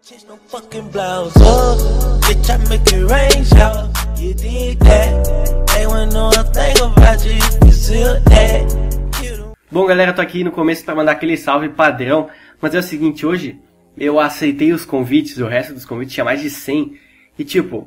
Just no fucking blouse up, bitch, I make it rain shower. You did that, they wanna know a thing about you, you feel that. Bom, galera, tô aqui no começo para mandar aquele salve padrão, mas é o seguinte, hoje eu aceitei os convites, o resto dos convites tinha mais de 100, e tipo,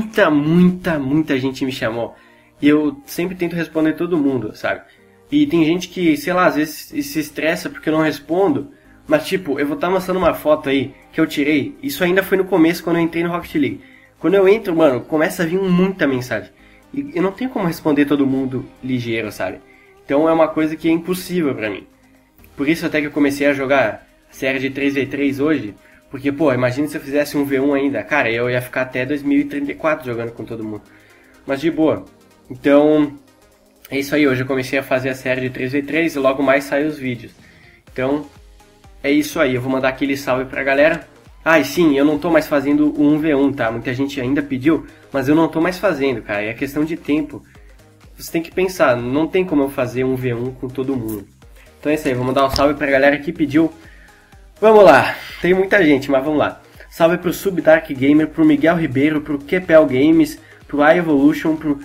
muita gente me chamou, e eu sempre tento responder todo mundo, sabe? E tem gente que, sei lá, às vezes se estressa porque eu não respondo, mas tipo, eu vou estar mostrando uma foto aí que eu tirei, isso ainda foi no começo quando eu entrei no Rocket League. Quando eu entro, mano, começa a vir muita mensagem, e eu não tenho como responder todo mundo ligeiro, sabe? Então é uma coisa que é impossível pra mim. Por isso até que eu comecei a jogar série de 3v3 hoje, porque, pô, imagina se eu fizesse um V1 ainda, cara, eu ia ficar até 2034 jogando com todo mundo. Mas de boa. Então, é isso aí, hoje eu comecei a fazer a série de 3v3 e logo mais saem os vídeos. Então, é isso aí, eu vou mandar aquele salve pra galera. Ah, e sim, eu não tô mais fazendo o 1v1, tá? Muita gente ainda pediu, mas eu não tô mais fazendo, cara, é questão de tempo. Você tem que pensar, não tem como eu fazer um V1 com todo mundo. Então é isso aí, vou mandar um salve pra galera que pediu. Vamos lá, tem muita gente, mas vamos lá. Salve pro Subdark Gamer, pro Miguel Ribeiro, pro Kepel Games, pro iEvolution, pro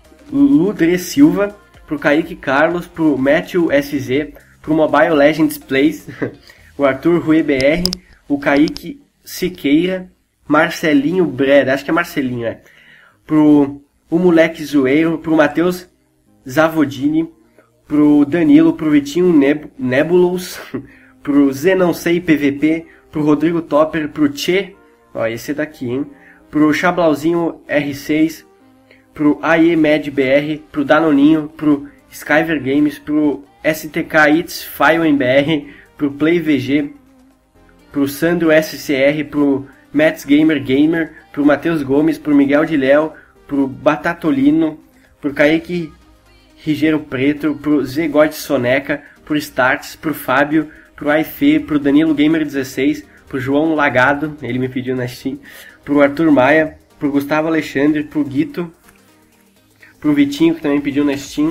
Ludre Silva, pro Kaique Carlos, pro Matthew SZ, pro Mobile Legends Plays, o Arthur Rui BR, o Kaique Siqueira, Marcelinho Breda, acho que é Marcelinho, pro o Moleque Zoeiro, pro Matheus Zavodini, pro Danilo, pro Vitinho Nebulous, pro Zé Não Sei PVP, pro Rodrigo Topper, pro Tchê, ó, esse daqui, hein, pro Chablauzinho R6, pro AEMed BR, pro Danoninho, pro Skyver Games, pro STK It's File BR, pro Play VG, pro Sandro SCR, pro Mets Gamer, pro Matheus Gomes, pro Miguel de Léo, pro Batatolino, pro Kaique Rigeiro Preto, pro Zé God Soneca, pro Starts, pro Fábio, pro Aife, pro Danilo Gamer 16, pro João Lagado, ele me pediu na Steam, pro Arthur Maia, pro Gustavo Alexandre, pro Guito, pro Vitinho que também pediu na Steam,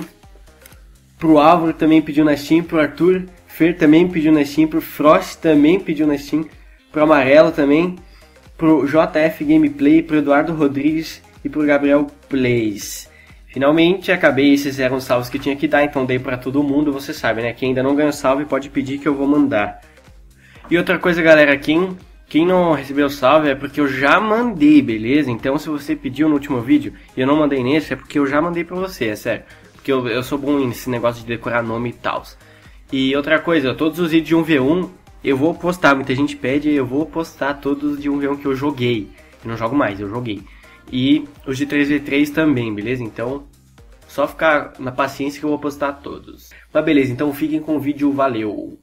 pro Álvaro também pediu na Steam, pro Arthur Fer também pediu na Steam, pro Frost também pediu na Steam, pro Amarelo também, pro JF Gameplay, pro Eduardo Rodrigues e pro Gabriel Plays. Finalmente acabei, esses eram os salves que tinha que dar, então dei pra todo mundo, você sabe, né? Quem ainda não ganhou salve pode pedir que eu vou mandar. E outra coisa, galera, quem não recebeu salve é porque eu já mandei, beleza? Então se você pediu no último vídeo e eu não mandei nesse, é porque eu já mandei pra você, é sério. Porque eu sou bom nesse negócio de decorar nome e tal. E outra coisa, todos os vídeos de 1v1 eu vou postar, muita gente pede, eu vou postar todos de 1v1 que eu joguei. Eu não jogo mais, eu joguei. E os de 3v3 também, beleza? Então, só ficar na paciência que eu vou postar todos. Mas beleza, então fiquem com o vídeo, valeu!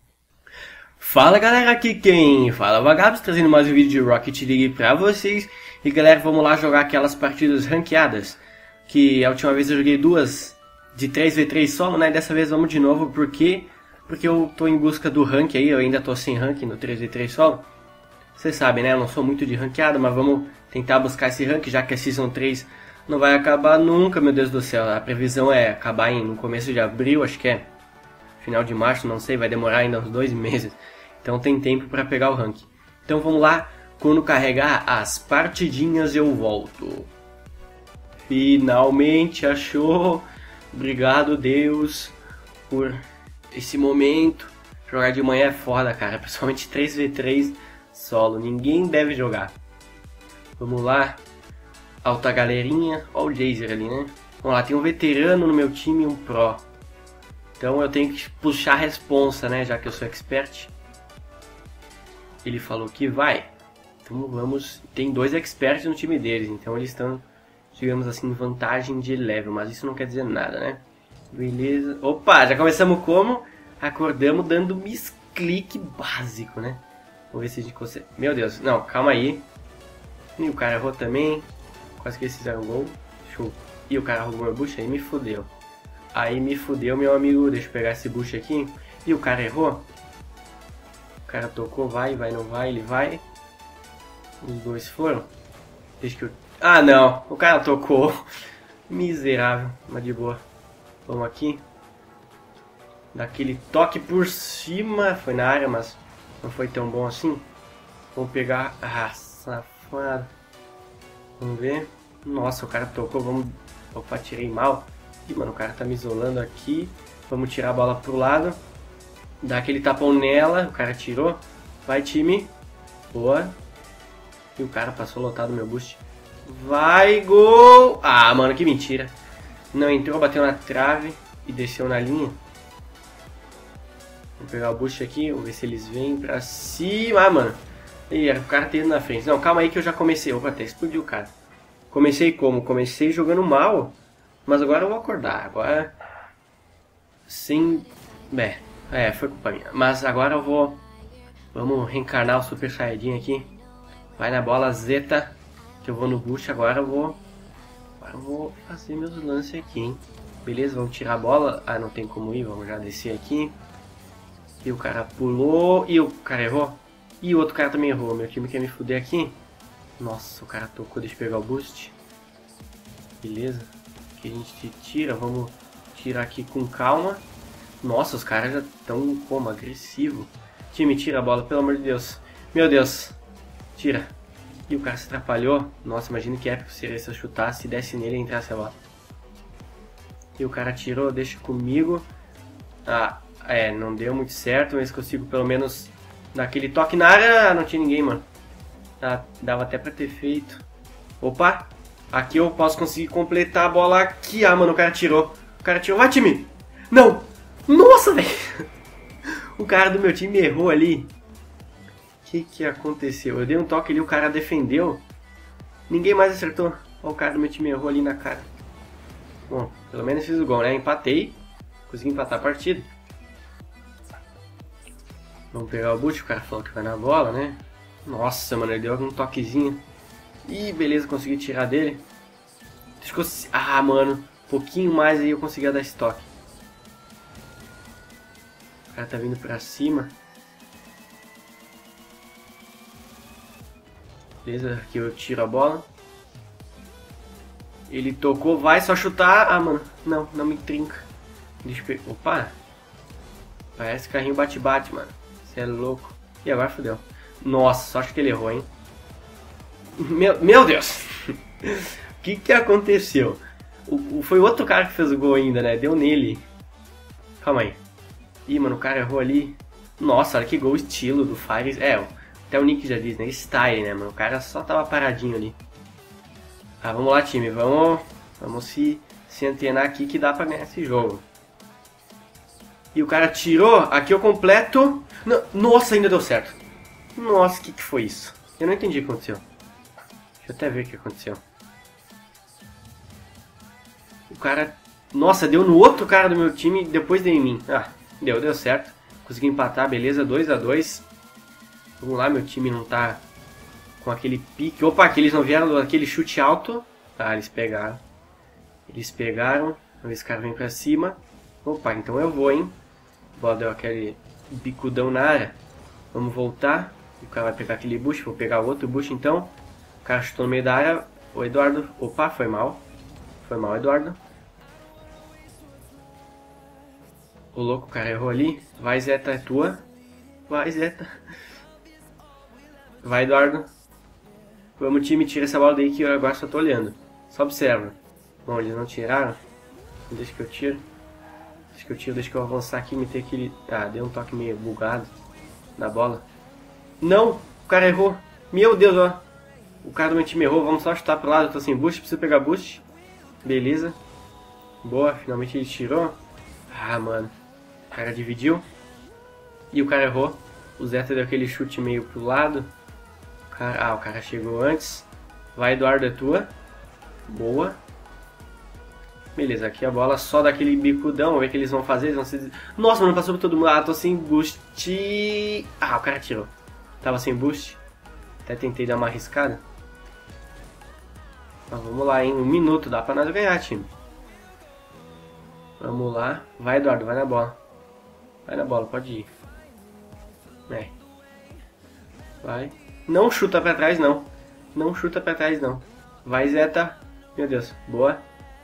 Fala galera, aqui quem fala Vagabos, trazendo mais um vídeo de Rocket League pra vocês. E galera, vamos lá jogar aquelas partidas ranqueadas. Que a última vez eu joguei duas de 3v3 solo, né? Dessa vez vamos de novo, porque eu tô em busca do rank aí, eu ainda tô sem rank no 3v3 solo. Vocês sabem, né? Eu não sou muito de ranqueada, mas vamos tentar buscar esse rank, já que a Season 3 não vai acabar nunca, meu Deus do céu. A previsão é acabar no começo de abril, acho que é final de março, não sei, vai demorar ainda uns 2 meses. Então tem tempo para pegar o rank. Então vamos lá, quando carregar as partidinhas eu volto. Finalmente achou! Obrigado, Deus, por esse momento. Jogar de manhã é foda, cara, principalmente 3v3 solo, ninguém deve jogar. Vamos lá, alta galerinha, ó o Jazer ali, né? Vamos lá, tem um veterano no meu time e um pro. Então eu tenho que puxar a responsa, né, já que eu sou expert. Ele falou que vai, então vamos, tem 2 experts no time deles, então eles estão, digamos assim, em vantagem de level, mas isso não quer dizer nada, né? Beleza, opa, já começamos como? Acordamos dando misclick básico, né? Vamos ver se a gente consegue. Meu Deus, não, calma aí. E o cara errou também. Quase que eles fizeram um gol. Show. E o cara roubou meu bush, aí me fudeu. Aí me fudeu, meu amigo. Deixa eu pegar esse bush aqui. E o cara errou. O cara tocou, vai, não vai, ele vai. Os dois foram. Deixa que eu... Ah, não. O cara tocou. Miserável, mas de boa. Vamos aqui. Daquele toque por cima. Foi na área, mas não foi tão bom assim. Vamos pegar... Ah, safado. Vamos ver. Nossa, o cara tocou. Vamos... Opa, tirei mal. Ih, mano, o cara tá me isolando aqui. Vamos tirar a bola pro lado. Dá aquele tapão nela. O cara tirou. Vai, time. Boa. E o cara passou lotado no meu boost. Vai, gol! Ah, mano, que mentira. Não entrou, bateu na trave e desceu na linha. Vou pegar o boost aqui, vamos ver se eles vêm pra cima. Ah, mano. Ih, o cara tá indo na frente. Não, calma aí que eu já comecei. Opa, até explodiu o cara. Comecei como? Comecei jogando mal. Mas agora eu vou acordar. Agora... Sem... foi culpa minha. Mas agora eu vou... Vamos reencarnar o Super Saiyajin aqui. Vai na bola, Zeta. Que eu vou no boost. Agora eu vou fazer meus lances aqui, hein. Beleza, vamos tirar a bola. Ah, não tem como ir. Vamos já descer aqui. E o cara pulou. E o cara errou. E o outro cara também errou. Meu time quer me fuder aqui. Nossa, o cara tocou. Deixa eu pegar o boost. Beleza. Aqui a gente tira. Vamos tirar aqui com calma. Nossa, os caras já estão como agressivo. Time, tira a bola, pelo amor de Deus. Meu Deus. Tira. E o cara se atrapalhou. Nossa, imagina que épico seria se eu chutasse, desse nele e entrasse a bola. E o cara tirou, deixa comigo. Ah, não deu muito certo, mas consigo pelo menos dar aquele toque na área. Ah, não tinha ninguém, mano. Ah, dava até pra ter feito. Opa, aqui eu posso conseguir completar a bola aqui. Ah, mano, o cara tirou. O cara tirou. Vai, time! Não! Nossa, velho! O cara do meu time errou ali. O que aconteceu? Eu dei um toque ali, o cara defendeu. Ninguém mais acertou. Olha, o cara do meu time errou ali na cara. Bom, pelo menos fiz o gol, né? Empatei. Consegui empatar a partida. Vamos pegar o boot. O cara falou que vai na bola, né? Nossa, mano, ele deu um toquezinho. Ih, beleza, consegui tirar dele. Ah, mano, um pouquinho mais aí eu conseguia dar esse toque. O cara tá vindo pra cima. Beleza, aqui eu tiro a bola. Ele tocou, vai só chutar. Ah, mano, não me trinca. Deixa eu pegar. Opa! Parece carrinho bate-bate, mano. Você é louco. E agora fodeu. Nossa, só acho que ele errou, hein? Meu Deus! O que aconteceu? Foi outro cara que fez o gol ainda, né? Deu nele. Calma aí. Ih, mano, o cara errou ali. Nossa, olha que gol estilo do Fires. Até o Nick já diz, né? Style, né, mano? O cara só tava paradinho ali. Ah, vamos lá, time. Vamos se antenar aqui que dá pra ganhar esse jogo. E o cara tirou. Aqui eu completo. Nossa, ainda deu certo. Nossa, o que foi isso? Eu não entendi o que aconteceu. Deixa eu até ver o que aconteceu. O cara... Nossa, deu no outro cara do meu time, depois deu em mim. Ah, deu certo. Consegui empatar, beleza, 2-2. Vamos lá, meu time não tá com aquele pique. Opa, que eles não vieram daquele chute alto. Ah, eles pegaram. Vamos ver se o cara vem pra cima. Opa, então eu vou, hein. O bola deu aquele bicudão na área. Vamos voltar. O cara vai pegar aquele boost. Vou pegar o outro boost então. O cara chutou no meio da área. O Eduardo. Opa, foi mal. Foi mal, Eduardo. O louco, o cara errou ali. Vai, Zeta, é tua. Vai, Zeta. Vai, Eduardo. Vamos, time, tira essa bola daí que eu agora só tô olhando. Só observa. Bom, eles não tiraram. Deixa que eu tiro. Deixa que eu avançar aqui e meter aquele... Ah, deu um toque meio bugado na bola. Não! O cara errou. Meu Deus, ó. O cara do meu time errou. Vamos só chutar pro lado. Eu tô sem boost. Preciso pegar boost. Beleza. Boa. Finalmente ele tirou. Ah, mano. O cara dividiu. E o cara errou. O Zeta deu aquele chute meio pro lado. O cara chegou antes. Vai, Eduardo, é tua. Boa. Beleza, aqui a bola só daquele bicudão. Vamos ver o que eles vão fazer. Eles vão se... Nossa, mano, passou por todo mundo. Ah, tô sem boost. Ah, o cara tirou. Tava sem boost. Até tentei dar uma arriscada. Mas vamos lá, hein. 1 minuto. Dá pra nós ganhar, time. Vamos lá. Vai, Eduardo, vai na bola. Vai na bola, pode ir. Vai. Não chuta pra trás, não. Não chuta pra trás, não. Vai, Zeta. Meu Deus, boa.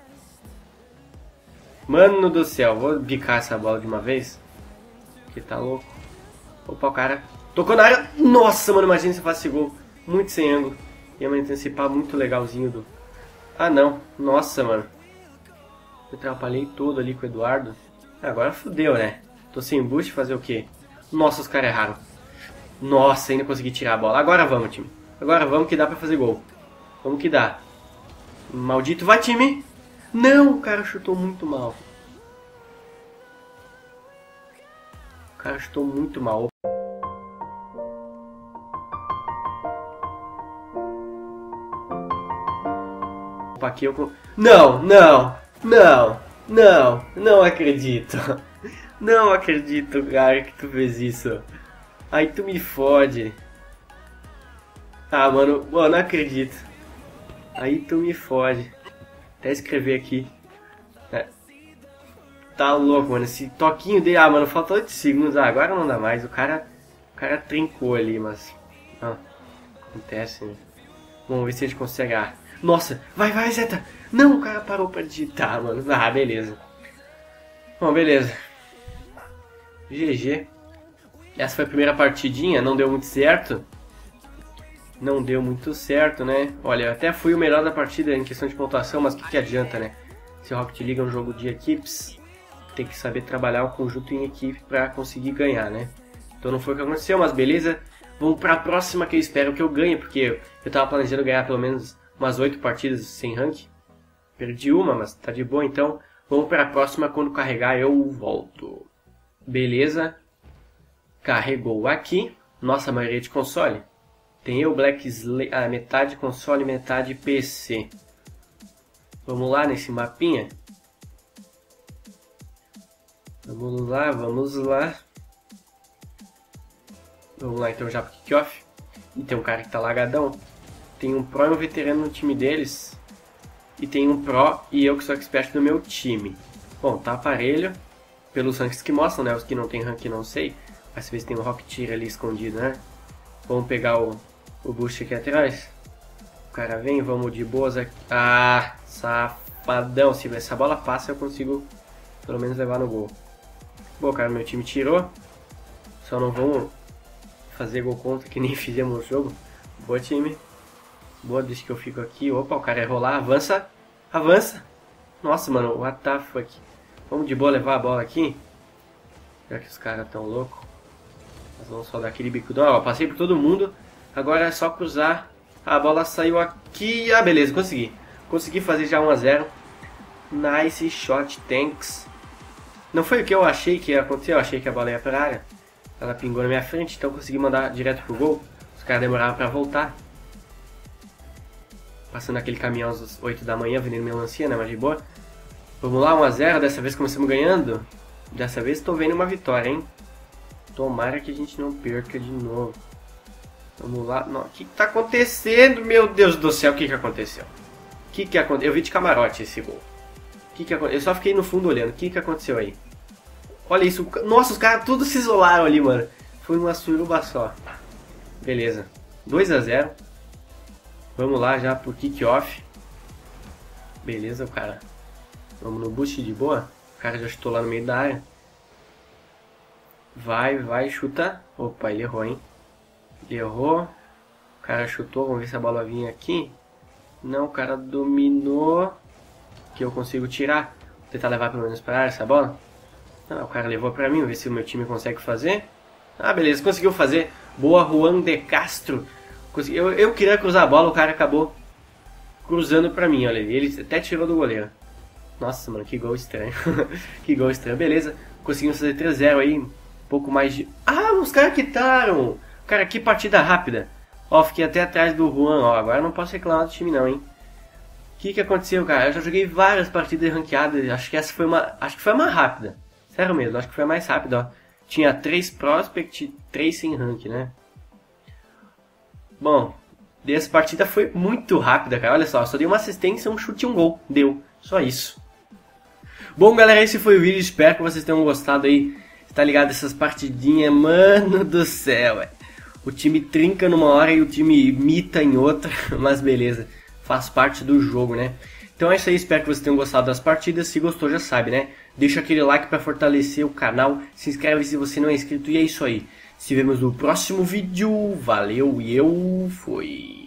Mano do céu, vou bicar essa bola de uma vez. Que tá louco. Opa, o cara Tocou na área. Nossa, mano, imagina se eu faço esse gol. Muito sem ângulo. Ia me antecipar muito legalzinho do... Ah, não. Nossa, mano. Eu atrapalhei todo ali com o Eduardo. Agora fudeu, né? Tô sem boost, fazer o quê? Nossa, os caras erraram. Nossa, ainda consegui tirar a bola. Agora vamos, time. Agora vamos que dá pra fazer gol. Vamos que dá. Maldito, vai, time! Não, o cara chutou muito mal. O cara chutou muito mal. Opa, aqui eu... Não, não, não, não, não acredito. Não acredito, cara, que tu fez isso. Aí tu me fode. Ah, mano, não acredito. Aí tu me fode. Até escrever aqui. É. Tá louco, mano. Esse toquinho dele... Ah, mano, falta 8 segundos. Ah, agora não dá mais. O cara trincou ali, mas... Ah, acontece, né? Vamos ver se a gente consegue... Ah, nossa, vai, Zeta. Não, o cara parou pra digitar, mano. Ah, beleza. Bom, beleza. GG. Essa foi a primeira partidinha. Não deu muito certo. Não deu muito certo, né? Olha, eu até fui o melhor da partida em questão de pontuação, mas o que adianta, né? Se o Rocket League é um jogo de equipes, tem que saber trabalhar o conjunto em equipe para conseguir ganhar, né? Então não foi o que aconteceu, mas beleza. Vamos para a próxima, que eu espero que eu ganhe, porque eu tava planejando ganhar pelo menos umas 8 partidas sem rank. Perdi uma, mas tá de boa, então vamos para a próxima. Quando carregar eu volto. Beleza. Carregou aqui. Nossa, maioria de console. Tem eu, Black Slay, metade console, metade PC. Vamos lá nesse mapinha. Vamos lá. Vamos lá então já pro kickoff. E tem um cara que tá lagadão. Tem um Pro e um veterano no time deles. E tem um Pro e eu que sou expert no meu time. Bom, tá aparelho. Pelos ranks que mostram, né? Os que não tem rank não sei. Mas se ver se tem um Rocketeer ali escondido, né? Vamos pegar o boost aqui atrás. O cara vem, vamos de boas aqui. Ah, safadão. Se essa bola passa eu consigo pelo menos levar no gol. Bom, cara, meu time tirou. Só não vamos fazer gol contra que nem fizemos no jogo. Boa, time. Boa, deixa que eu fico aqui. Opa, o cara errou lá. Avança. Avança. Nossa, mano, what the fuck. Vamos de boa levar a bola aqui. Já que os caras tão loucos. Nós vamos só dar aquele bicudão. Ó, passei por todo mundo. Agora é só cruzar. A bola saiu aqui. Ah, beleza, consegui. Consegui fazer já 1 a 0. Nice shot, thanks. Não foi o que eu achei que ia acontecer. Eu achei que a bola ia pra área. Ela pingou na minha frente, então consegui mandar direto pro gol. Os caras demoraram pra voltar. Passando aquele caminhão às 8 da manhã, vendendo melancia, né? Mas de boa. Vamos lá, 1 a 0. Dessa vez começamos ganhando. Dessa vez estou vendo uma vitória, hein? Tomara que a gente não perca de novo. Vamos lá. O que tá acontecendo? Meu Deus do céu, o que aconteceu? Eu vi de camarote esse gol. Eu só fiquei no fundo olhando. O que aconteceu aí? Olha isso. Nossa, os caras tudo se isolaram ali, mano. Foi uma suruba só. Beleza. 2 a 0. Vamos lá já pro kick-off. Beleza, o cara. Vamos no boost de boa. O cara já chutou lá no meio da área. Vai, chuta. Opa, ele errou, hein? Ele errou. O cara chutou, vamos ver se a bola vinha aqui. Não, o cara dominou. Que eu consigo tirar. Vou tentar levar pelo menos pra área essa bola. Não, o cara levou pra mim, vamos ver se o meu time consegue fazer. Ah, beleza, conseguiu fazer. Boa, Juan de Castro. Eu queria cruzar a bola, o cara acabou cruzando pra mim, olha. Ele até tirou do goleiro. Nossa, mano, que gol estranho. Que gol estranho. Beleza, conseguimos fazer 3-0 aí. Um pouco mais de... Ah, os caras quitaram. Cara, que partida rápida. Ó, fiquei até atrás do Juan. Ó, agora não posso reclamar do time não, hein. O que aconteceu, cara? Eu já joguei várias partidas ranqueadas. Acho que essa foi a mais rápida. Sério mesmo, acho que foi a mais rápida, ó. Tinha 3 prospect e 3 sem rank, né? Bom, essa partida foi muito rápida, cara. Olha só, só dei uma assistência, um chute e um gol. Deu, só isso. Bom, galera, esse foi o vídeo. Espero que vocês tenham gostado aí. Tá ligado? Essas partidinhas, mano do céu, o time trinca numa hora e o time imita em outra. Mas beleza, faz parte do jogo, né? Então é isso aí, espero que vocês tenham gostado das partidas. Se gostou, já sabe, né? Deixa aquele like pra fortalecer o canal. Se inscreve se você não é inscrito. E é isso aí. Se vemos no próximo vídeo. Valeu e eu fui.